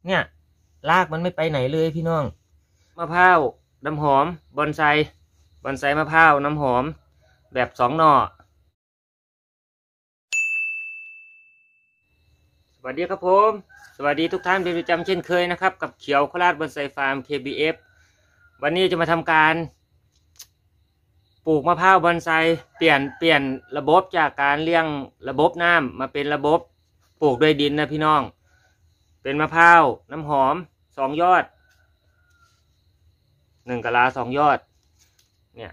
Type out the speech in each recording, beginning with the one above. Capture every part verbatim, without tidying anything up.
เนี่ยรากมันไม่ไปไหนเลยพี่น้องมะพร้าวน้ำหอมบอนไซบอนไซมะพร้าวน้ำหอมแบบสองหน่อสวัสดีครับผมสวัสดีทุกท่านเป็นประจำเช่นเคยนะครับกับเขียวโคราชบอนไซฟาร์ม เค บี เอฟ วันนี้จะมาทำการปลูกมะพร้าวบอนไซเปลี่ยนเปลี่ยนระบบจากการเลี้ยงระบบน้ำมาเป็นระบบปลูกด้วยดินนะพี่น้องเป็นมะพร้าวน้ำหอมสองยอดหนึ่งกะลาสองยอดเนี่ย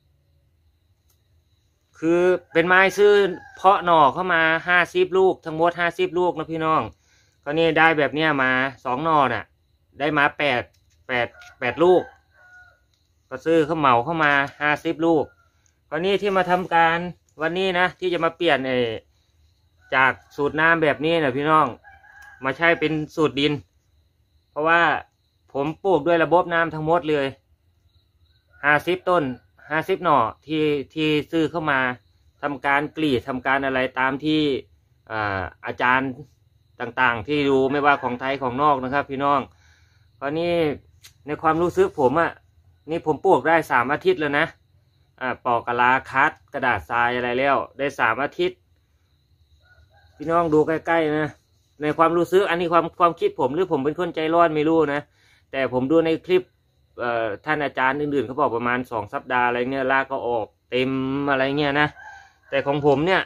คือเป็นไม้ซื้อเพาะหน่อเข้ามาห้าสิบลูกทั้งหมดห้าสิบลูกนะพี่น้องก็นี่ได้แบบเนี้ยมาสองหน่อน่ะได้มาแปดแปดแปดลูกก็ซื้อเขาเหมาเข้ามาห้าสิบลูกก็นี่ที่มาทำการวันนี้นะที่จะมาเปลี่ยนเอจากสูตรน้ำแบบนี้นะพี่น้องมาใช้เป็นสูตรดินเพราะว่าผมปลูกด้วยระบบน้ำทั้งหมดเลยห้าสิบต้นห้าสิบหน่อที่ที่ซื้อเข้ามาทำการกรีดทำการอะไรตามที่อ่าอาจารย์ต่างๆที่ดูไม่ว่าของไทยของนอกนะครับพี่น้องเพราะนี่ในความรู้สึกผมอ่ะนี่ผมปลูกได้สามอาทิตย์แล้วนะอ่าปอกกะลาคัดกระดาษทรายอะไรแล้วได้สามอาทิตย์พี่น้องดูใกล้ๆนะในความรู้สึกอันนี้ความความคิดผมหรือผมเป็นคนใจร้อนไม่รู้นะแต่ผมดูในคลิปท่านอาจารย์อื่นๆเขาบอกประมาณสองสัปดาห์อะไรเงี้ยรากก็ออกเต็มอะไรเงี้ยนะแต่ของผมเนี่ย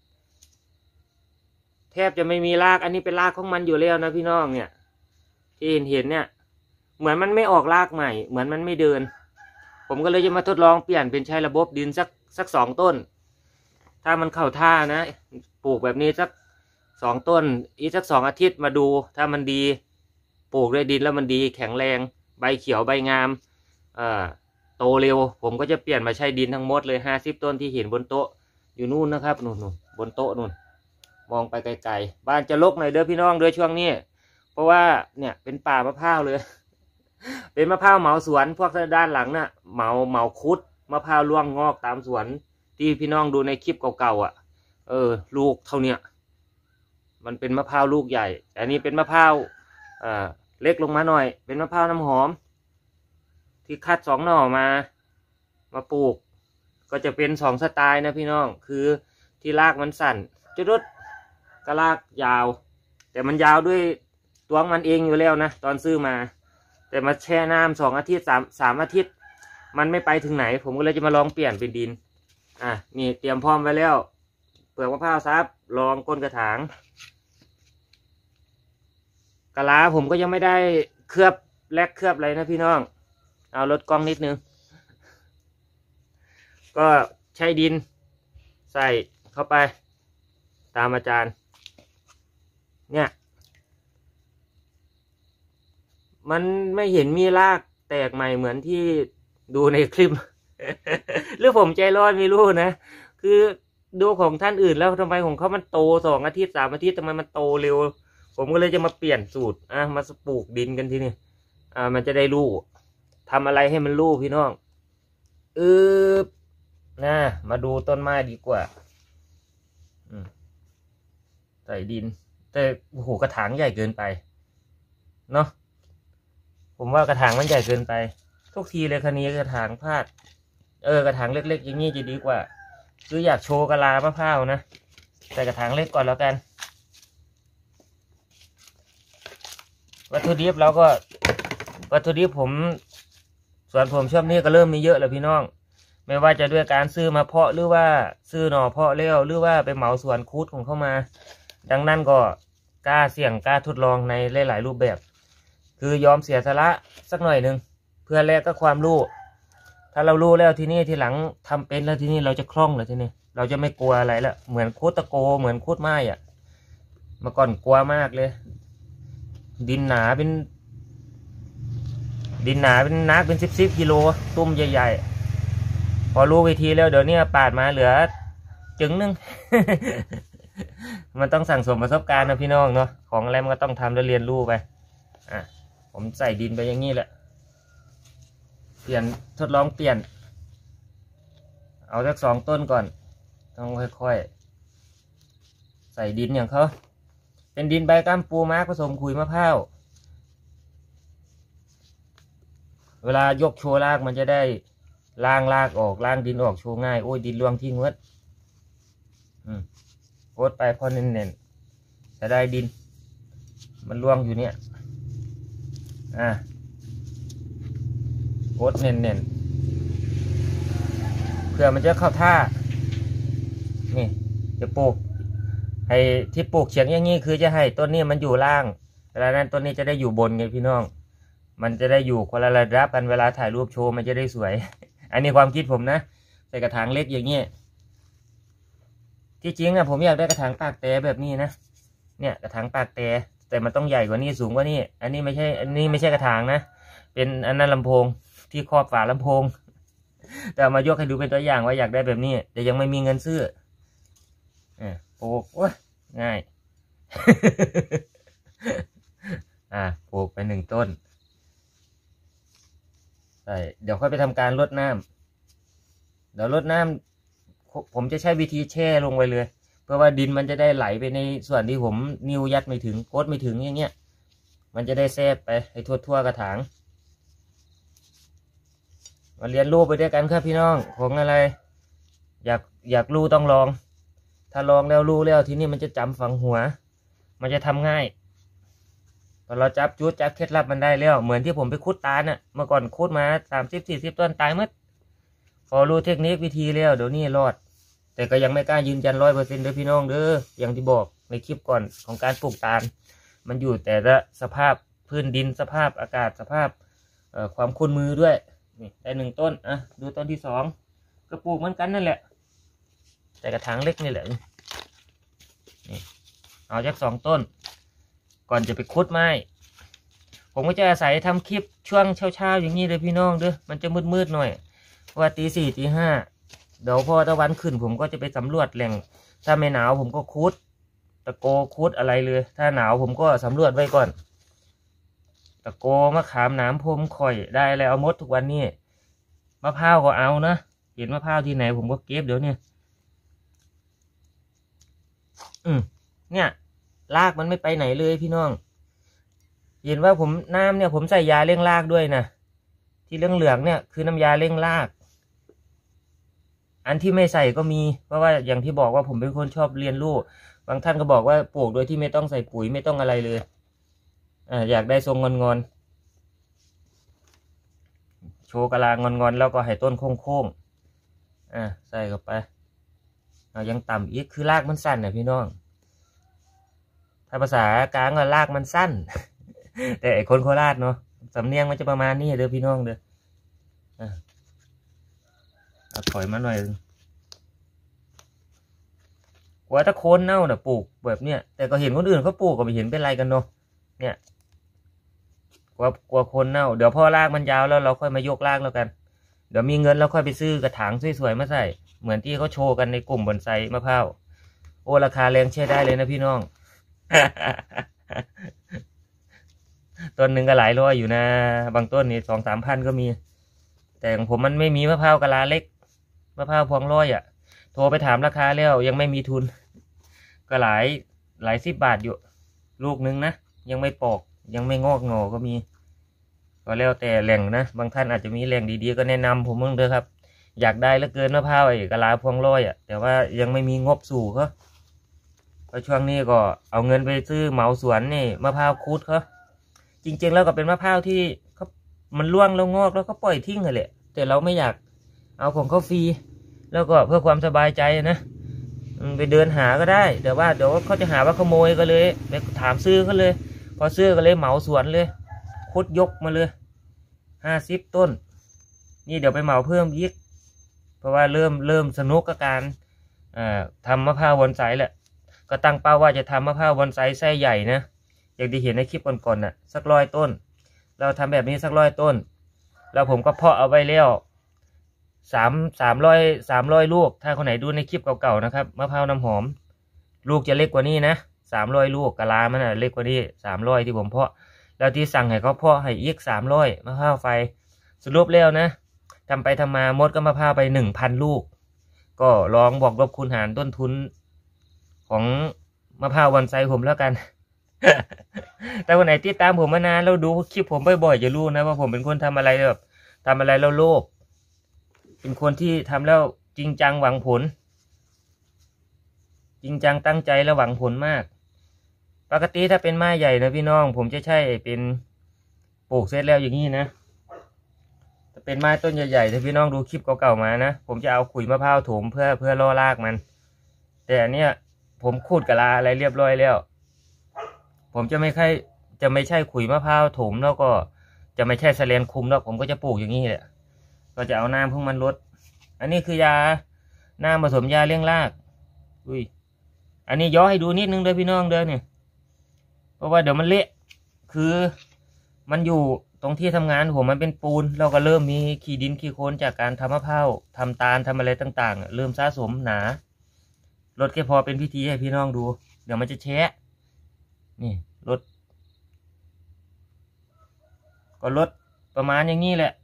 แทบจะไม่มีรากอันนี้เป็นรากของมันอยู่แล้วนะพี่น้องเนี่ยที่เห็นเห็นเนี่ยเหมือนมันไม่ออกรากใหม่เหมือนมันไม่เดินผมก็เลยจะมาทดลองเปลี่ยนเป็นใช้ระบบดินสักสักสองต้นถ้ามันเข้าท่านะปลูกแบบนี้สักสองต้นอีกสักสองอาทิตย์มาดูถ้ามันดีปลูกด้วยดินแล้วมันดีแข็งแรงใบเขียวใบงามเอ่อโตเร็วผมก็จะเปลี่ยนมาใช้ดินทั้งหมดเลยห้าสิบต้นที่เห็นบนโต๊ะอยู่นู่นนะครับนู่นบนโต๊ะนู่นมองไปไกลๆบ้านจะรกหน่อยเด้อพี่น้องด้วยช่วงนี้เพราะว่าเนี่ยเป็นป่ามะพร้าวเลย เป็นมะพร้าวเหมาสวนพวกด้านหลังน่ะเหมาเหมาคุดมะพร้าวร่วงงอกตามสวนที่พี่น้องดูในคลิปเก่าๆอ่ะเออลูกเท่าเนี้ยมันเป็นมะพร้าวลูกใหญ่อันนี้เป็นมะพร้าวอ่าเล็กลงมาหน่อยเป็นมะพร้าวน้ำหอมที่คัดสองหน่อมามาปลูกก็จะเป็นสองสไตล์นะพี่น้องคือที่รากมันสั่นจุดๆก็รากยาวแต่มันยาวด้วยตัวมันเองอยู่แล้วนะตอนซื้อมาแต่มาแช่น้ำสองอาทิตย์สามสามอาทิตย์มันไม่ไปถึงไหนผมก็เลยจะมาลองเปลี่ยนเป็นดินอ่ะนี่เตรียมพร้อมไว้แล้วเปลือกมะพร้าวซับรองก้นกระถางกะลาผมก็ยังไม่ได้เคลือบแลกเคลือบอะไรนะพี่น้องเอาลดกล้องนิดนึงก็ใช้ดินใส่เข้าไปตามอาจารย์เนี่ยมันไม่เห็นมีรากแตกใหม่เหมือนที่ดูในคลิป หรือผมใจร้อนไม่รู้นะคือดูของท่านอื่นแล้วทำไมของเขามันโตสองอาทิตย์สามอาทิตย์ทำไมมันโตเร็วผมก็เลยจะมาเปลี่ยนสูตรอ่ะมาปลูกดินกันทีนี้อ่ามันจะได้รู้ทำอะไรให้มันรู้พี่น้องเออนะมาดูต้นไม้ดีกว่าใส่ดินแต่โอ้โหกระถางใหญ่เกินไปเนาะผมว่ากระถางมันใหญ่เกินไปทุกทีเลยคันนี้กระถางพลาดเออกระถางเล็กๆอย่างนี้จะดีกว่าคืออยากโชว์กะลามะพร้าวนะแต่กระถางเล็กก่อนแล้วกันวัตถุดิบเราก็วัตถุดิบผมส่วนผมช่วงนี้ก็เริ่มมีเยอะแล้วพี่น้องไม่ว่าจะด้วยการซื้อมาเพาะหรือว่าซื้อหน่อเพาะเลี้ยวหรือว่าไปเหมาสวนคุดของเข้ามาดังนั้นก็กล้าเสี่ยงกล้าทดลองในหลายๆรูปแบบคือยอมเสียสละสักหน่อยหนึ่งเพื่อแลกก็ความรู้ถ้าเรารู้แล้วทีนี้ทีหลังทำเป็นแล้วทีนี้เราจะคล่องเลยทีนี้เราจะไม่กลัวอะไรแล้วเหมือนคุดตะโกเหมือนคุดไม้อ่ะเมื่อก่อนกลัวมากเลยดินหนาเป็นดินหนาเป็นนักเป็นสิบสิบกิโลตุ้มใหญ่ๆพอรู้วิธีแล้วเดี๋ยวนี้ปาดมาเหลือจึงนึง มันต้องสั่งสมประสบการณ์นะพี่น้องเนาะของอะไรมันก็ต้องทำแล้วเรียนรู้ไปอ่ะผมใส่ดินไปอย่างนี้แหละเปลี่ยนทดลองเปลี่ยนเอาสักสองต้นก่อนต้องค่อยๆใส่ดินอย่างเขาเป็นดินใบก้ามปูม้าผสมขุยมะพร้าวเวลายกโชว์รากมันจะได้ล้างรากออกล้างดินออกโชว์ง่ายโอ้ยดินร่วงทิ้งวัดอืมโคตรไปพอเน้นๆจะได้ดินมันร่วงอยู่เนี่ยอ่าโคตรเน้นๆเพื่อมันจะเข้าท่านี่จะปลูกไอ้ที่ปลูกเฉียงอย่างนี้คือจะให้ต้นนี้มันอยู่ล่างเวลานั้นต้นนี้จะได้อยู่บนไงพี่น้องมันจะได้อยู่คนละระดับกันเวลาถ่ายรูปโชว์มันจะได้สวย อันนี้ความคิดผมนะใส่กระถางเล็กอย่างเงี้ยที่จริงอะผมอยากได้กระถางปากแต่แบบนี้นะเนี่ยกระถางปากแต่แต่มันต้องใหญ่กว่านี้สูงกว่านี้อันนี้ไม่ใช่อันนี้ไม่ใช่กระถางนะเป็นอันนั้นลำโพงที่ครอบฝาลำโพงแต่มายกให้ดูเป็นตัวอย่างว่าอยากได้แบบนี้แต่ยังไม่มีเงินซื้ออ่าปลูกโอ้ยง่าย อ่าปลูกไปหนึ่งต้นใช่เดี๋ยวค่อยไปทำการรดน้ำเดี๋ยวรดน้ำผมจะใช้วิธีแช่ลงไปเลยเพื่อว่าดินมันจะได้ไหลไปในส่วนที่ผมนิ้วยัดไม่ถึงโคตรไม่ถึงอย่างเงี้ยมันจะได้แทรกไปให้ทั่วๆกระถางมาเรียนรู้ไปด้วยกันครับพี่น้องของอะไรอยากอยากรู้ต้องลองถ้าลองแล้วรู้แล้วทีนี้มันจะจำฝังหัวมันจะทำง่ายพอเราจับจุดจับเคล็ดลับมันได้แล้วเหมือนที่ผมไปคุดตาลน่ะเมื่อก่อนคุดมาสามสิบสี่สิบต้นตายหมดพอรู้เทคนิควิธีแล้วเดี๋ยวนี้รอดแต่ก็ยังไม่กล้ายืนยันร้อยเปอร์เซ็นต์เด้อพี่น้องเด้ออย่างที่บอกในคลิปก่อนของการปลูกตาลมันอยู่แต่ละสภาพพื้นดินสภาพอากาศสภาพเอ่อความคุ้นมือด้วยนี่ได้หนึ่งต้นอ่ะดูต้นที่สองก็ปลูกเหมือนกันนั่นแหละแต่กระถางเล็กนี่แหละนี่เอาจากสองต้นก่อนจะไปคุดไม้ผมก็จะอาศัยทำคลิปช่วงเช้าๆอย่างนี้เลยพี่น้องเด้อมันจะมืดๆหน่อยเพราะว่าตีสี่ตีห้าเดี๋ยวพอตะวันขึ้นผมก็จะไปสำรวจแหล่งถ้าไม่หนาวผมก็คุดตะโกคุดอะไรเลยถ้าหนาวผมก็สำรวจไว้ก่อนตะโกมะขามหนามพรมข่อยได้แล้วเอาหมดทุกวันนี้มะพร้าวก็เอานะเห็นมะพร้าวที่ไหนผมก็เก็บเดี๋ยวนี้อืมเนี่ยรากมันไม่ไปไหนเลยพี่น้องเห็นว่าผมน้ำเนี่ยผมใส่ยาเร่งรากด้วยนะที่เหลืองเหลืองเนี่ยคือน้ำยาเร่งรากอันที่ไม่ใส่ก็มีเพราะว่าอย่างที่บอกว่าผมเป็นคนชอบเรียนรู้บางท่านก็บอกว่าปลูกโดยที่ไม่ต้องใส่ปุ๋ยไม่ต้องอะไรเลยอ่าอยากได้ทรงงอนงอนโชว์กะลางอนงอนแล้วก็ให้ต้นโค้งๆอ่าใส่เข้าไปเอายังต่ำอีกคือรากมันสั้นนะพี่น้องถ้าภาษากลางก็รากมันสั้น แต่ไอ้คนโคราชเนาะสำเนียงมันจะประมาณนี้เด้อพี่น้องเด้ออ่ะเอาถอยมาหน่อยกว่าถ้าโคนเน่าน่ะปลูกแบบเนี้ยแต่ก็เห็นคนอื่นเขาปลูกก็ไม่เห็นเป็นไรกันเนาะเนี่ยกว่ากว่าโคนเน่าเดี๋ยวพอรากมันยาวแล้วเราค่อยมายกรากแล้วกันเดี๋ยวมีเงินแล้วค่อยไปซื้อกระถางสวยๆมาใส่เหมือนที่เขาโชว์กันในกลุ่มบอนไซมะพร้าวโอ้ราคาแรงใช้ได้เลยนะพี่น้อง ต้นหนึ่งก็หลายร้อยอยู่นะบางต้นนี่สองสามพันก็มีแต่ของผมมันไม่มีมะพร้าวกะลาเล็กมะพร้าวพวงร้อยอ่ะโทรไปถามราคาแล้วยังไม่มีทุนก็หลายหลายสิบบาทอยู่ลูกนึงนะยังไม่ปอกยังไม่งอกงอก็มีก็แล้วแต่แหล่งนะบางท่านอาจจะมีแหล่งดีๆก็แนะนำผมมึงเด้อครับอยากได้เหลือเกินมะพร้าวไอ้กะลาพวงร้อยอ่ะแต่ว่ายังไม่มีงบสู่เขาเพราะช่วงนี้ก็เอาเงินไปซื้อเหมาสวนนี่มะพร้าวคูดเขาจริงๆแล้วก็เป็นมะพร้าวที่เขามันร่วงแล้วงอกแล้วก็ปล่อยทิ้งเลยแหละแต่เราไม่อยากเอาของเขาฟรีแล้วก็เพื่อความสบายใจนะไปเดินหาก็ได้แต่ว่าเดี๋ยวเขาจะหาว่าขโมยก็เลยไปถามซื้อเขาเลยพอซื้อก็เลยเหมาสวนเลยคุดยกมาเลยห้าสิบต้นนี่เดี๋ยวไปเหมาเพิ่มอีกเพราะว่าเริ่มเริ่มสนุกกับการทำมะพร้าวบอนไซแหละก็ตั้งเป้าว่าจะทำมะพร้าวบอนไซไส้ใหญ่นะอย่างที่เห็นในคลิปก่อนๆน่ะสักร้อยต้นเราทำแบบนี้สักร้อยต้นแล้วผมก็เพาะเอาไว้แล้วสามสามร้อยสามร้อยลูกถ้าคนไหนดูในคลิปเก่าๆนะครับมะพร้าวน้ำหอมลูกจะเล็กกว่านี้นะสามร้อยลูกกะลามันน่ะเล็กกว่านี้สามร้อยที่ผมเพาะแล้วที่สั่งให้เขาเพาะให้อีกสามร้อยมะพร้าวไฟสรุปแล้วนะทำไปทำมามดก็มะพร้าวไปหนึ่งพันลูกก็ลองบอกลบคูณหารต้นทุนของมะพร้าวบอนไซผมแล้วกัน แต่วันไหนติดตามผมมานานแล้วดูคลิปผมบ่อยๆจะรู้นะว่าผมเป็นคนทำอะไรแบบทำอะไรแล้วโลภเป็นคนที่ทำแล้วจริงจังหวังผลจริงจังตั้งใจและหวังผลมากปกติถ้าเป็นไม้ใหญ่นะพี่น้องผมจะใช่เป็นปลูกเสร็จแล้วอย่างนี้นะถ้าเป็นไม้ต้นใหญ่ๆถ้าพี่น้องดูคลิปเก่าๆมานะผมจะเอาขุยมะพร้าวถมเพื่อเพื่อล่อรากมันแต่อันเนี้ยผมขูดกะลาอะไรเรียบร้อยแล้วผมจะไม่ค่อยจะไม่ใช่ขุยมะพร้าวถมแล้วก็จะไม่ใช่แสแลนคุมแล้วผมก็จะปลูกอย่างนี้แหละก็จะเอาน้ำพวกมันลดอันนี้คือยาน้ำผสมยาเลี้ยงรากอุ้ยอันนี้ย้อให้ดูนิดนึงเลยพี่น้องเด้อเนี่ยเพราะว่าเดี๋ยวมันเละคือมันอยู่ตรงที่ทำงานผมมันเป็นปูนเราก็เริ่มมีขี้ดินขี้โคลนจากการทำมะพร้าวทำตาลทำอะไรต่างๆเริ่มสะสมหนาลดแค่พอเป็นพิธีให้พี่น้องดูเดี๋ยวมันจะแฉะนี่ลดก็ลดประมาณอย่างนี้แหละ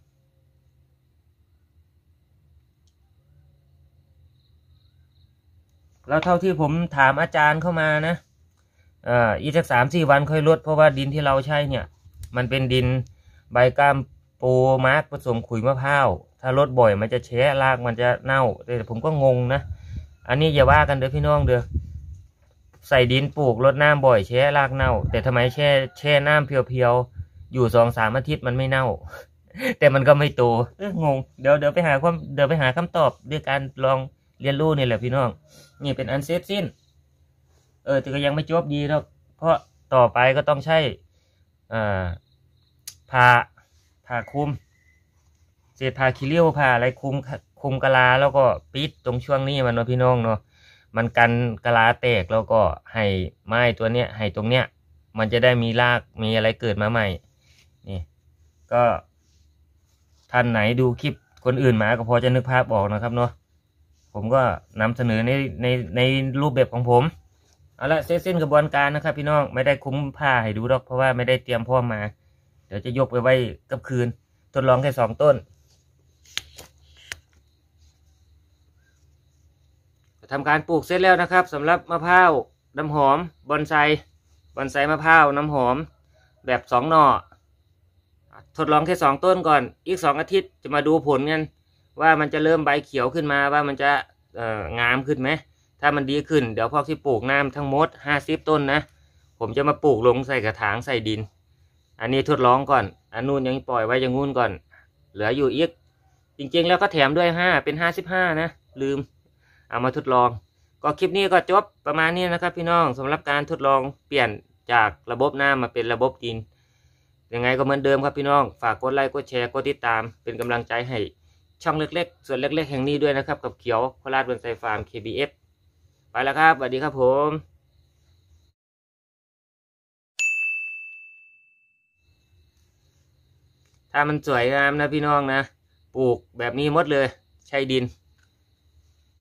แล้วเท่าที่ผมถามอาจารย์เข้ามานะอ่าอีกสักสามสี่วันค่อยลดเพราะว่าดินที่เราใช้เนี่ยมันเป็นดินใบก้ามปูมาร์กผสมขุยมะพร้าวถ้าลดบ่อยมันจะแฉะรากมันจะเน่าแต่ผมก็งงนะอันนี้อย่าว่ากันเด้อพี่น้องเด้อใส่ดินปลูกรดน้ำบ่อยแช่รากเน่าแต่ทำไมแช่แช่น้ำเพียวๆอยู่สองสามอาทิตย์มันไม่เน่า แต่มันก็ไม่โตเอองงเดี๋ยวเดี๋ยวไปหาความเดี๋ยวไปหาคำตอบด้วยการลองเรียนรู้นี่แหละพี่น้องนี่เป็นอันเสร็จสิ้นเออแต่ก็ยังไม่จบดีหรอกเพราะต่อไปก็ต้องใช้อ่าผ่าผ่าคุมเศษผ่าขี้เลี้ยวผ่าอะไรคุมคุมกะลาแล้วก็ปิดตรงช่วงนี้มันเนาะพี่น้องเนาะมันกันกะลาแตกแล้วก็ให้ไม้ตัวเนี้ยให้ตรงเนี้ยมันจะได้มีรากมีอะไรเกิดมาใหม่นี่ก็ท่านไหนดูคลิปคนอื่นมาก็พอจะนึกภาพออกนะครับเนาะผมก็นำเสนอในในในรูปแบบของผมเอาละเส้นกระบวนการนะครับพี่น้องไม่ได้คุ้มผ้าให้ดูหรอกเพราะว่าไม่ได้เตรียมพร้อมมาเดี๋ยวจะยกไปไว้กับคืนทดลองแค่สองต้นทำการปลูกเสร็จแล้วนะครับสำหรับมะพร้าวน้ำหอมบอนไซบอนไซมะพร้าวน้ำหอมแบบสองหน่อทดลองแค่สองต้นก่อนอีกสองอาทิตย์จะมาดูผลกันว่ามันจะเริ่มใบเขียวขึ้นมาว่ามันจะเอ่องามขึ้นไหมถ้ามันดีขึ้นเดี๋ยวพอที่ปลูกน้ำทั้งหมดห้าสิบต้นนะผมจะมาปลูกลงใส่กระถางใส่ดินอันนี้ทดลองก่อนอันนู้นยังปล่อยไว้อย่างงู้นก่อนเหลืออยู่อีกจริงๆแล้วก็แถมด้วยห้าเป็นห้าสิบห้านะลืมเอามาทดลองก็คลิปนี้ก็จบประมาณนี้นะครับพี่น้องสำหรับการทดลองเปลี่ยนจากระบบน้ำมาเป็นระบบดินยังไงก็เหมือนเดิมครับพี่น้องฝากกดไลค์กดแชร์กดติดตามเป็นกำลังใจให้ช่องเล็กๆส่วนเล็กๆแห่งนี้ด้วยนะครับกับเขียวโคราชบอนไซฟาร์ม เค บี เอฟ ไปแล้วครับสวัสดีครับผมถ้ามันสวยงามนะพี่น้องนะปลูกแบบนี้หมดเลยใช้ดิน